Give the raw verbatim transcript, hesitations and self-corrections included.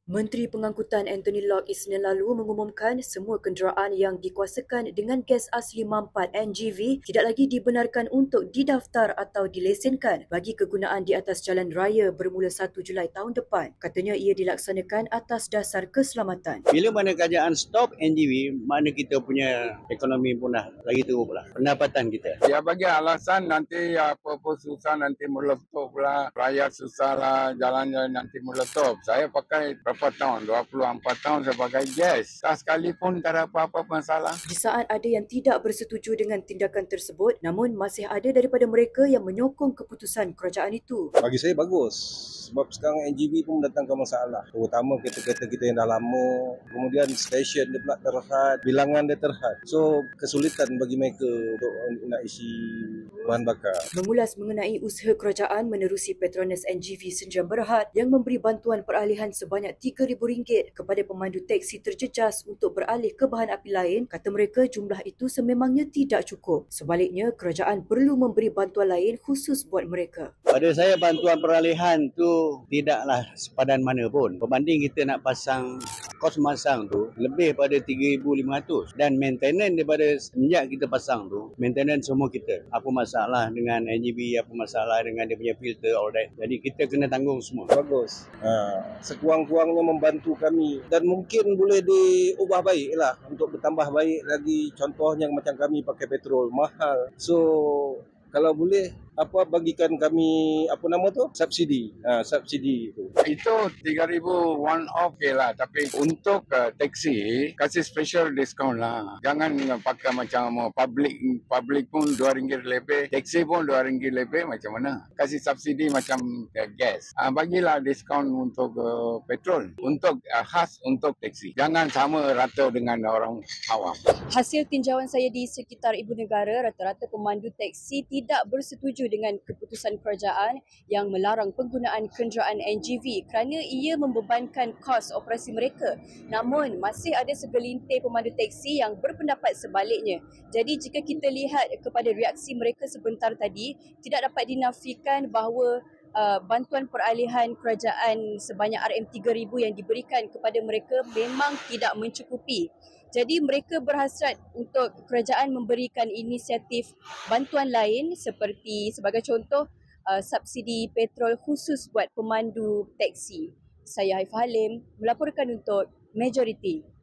Menteri Pengangkutan Anthony Locke Isnin lalu mengumumkan semua kenderaan yang dikuasakan dengan gas asli mampat N G V tidak lagi dibenarkan untuk didaftar atau dilesenkan bagi kegunaan di atas jalan raya bermula satu Julai tahun depan. Katanya ia dilaksanakan atas dasar keselamatan. Bila mana kerajaan stop N G V, mana kita punya ekonomi pun dah lagi teruk pula. Pendapatan kita. Dia bagi alasan nanti apa-apa susah nanti meletup lah, rakyat susah lah, jalan-jalan nanti meletup. Saya pakai berapa tahun? dua puluh empat tahun saya pakai gas. Tak sekalipun tak ada apa-apa masalah. Di saat ada yang tidak bersetuju dengan tindakan tersebut, namun masih ada daripada mereka yang menyokong keputusan kerajaan itu. Bagi saya bagus. Sebab sekarang N G V pun mendatangkan masalah. Terutama kereta-kereta kita yang dah lama. Kemudian stesen dia pula terhad. Bilangan dia terhad. So kesulitan bagi mereka untuk nak isi bahan bakar. Mengulas mengenai usaha kerajaan menerusi Petronas N G V Sdn Berhad yang memberi bantuan peralihan sebanyak tiga ribu ringgit kepada pemandu teksi terjejas untuk beralih ke bahan api lain, kata mereka jumlah itu sememangnya tidak cukup. Sebaliknya, kerajaan perlu memberi bantuan lain khusus buat mereka. Pada saya bantuan peralihan tu tidaklah sepadan mana pun. Berbanding kita nak pasang, kos masang tu lebih pada tiga ribu lima ratus dan maintenance daripada semenjak kita pasang tu, maintenance semua kita. Apa masalah dengan N G V, apa masalah dengan dia punya filter, all that. Jadi kita kena tanggung semua. Bagus. Ha, sekurang-kurangnya membantu kami dan mungkin boleh diubah baik lah untuk bertambah baik lagi. Contohnya macam kami pakai petrol mahal. So kalau boleh apa bagikan kami apa nama tu subsidi. Ha, subsidi itu. Itu tiga ribu one off okay lah. Tapi untuk uh, taksi, kasih special discount lah. Jangan uh, pakai macam uh, public public pun dua ringgit lebih. Taksi pun dua ringgit lebih macam mana. Kasih subsidi macam uh, gas. Uh, bagilah diskaun untuk uh, petrol. Untuk uh, khas untuk taksi. Jangan sama rata dengan orang awam. Hasil tinjauan saya di sekitar ibu negara, rata-rata pemandu teksi tidak bersetuju dengan keputusan kerajaan yang melarang penggunaan kenderaan N G V kerana ia membebankan kos operasi mereka. Namun, masih ada segelintir pemandu teksi yang berpendapat sebaliknya. Jadi, jika kita lihat kepada reaksi mereka sebentar tadi, tidak dapat dinafikan bahawa uh, bantuan peralihan kerajaan sebanyak R M tiga ribu yang diberikan kepada mereka memang tidak mencukupi. Jadi mereka berhasrat untuk kerajaan memberikan inisiatif bantuan lain seperti sebagai contoh uh, subsidi petrol khusus buat pemandu teksi. Saya Haifah Halim melaporkan untuk Majoriti.